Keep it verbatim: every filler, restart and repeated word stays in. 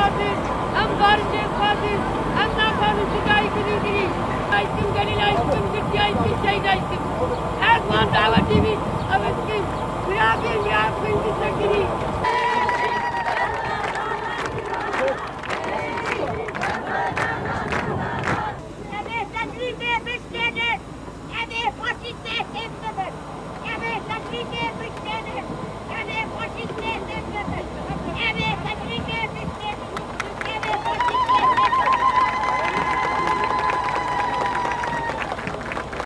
Fatih, em barışe Fatih, em nakanı çıkayı kırıldırı. Aytım Galil aytım, Türkiye aytım, Şehit aytım. Erdoğan davet evi, avuttum. Mirafir, mirafir, müstakili. Evet, tedride beşledi. Evet, faşiste sevdiler. Evet, tedride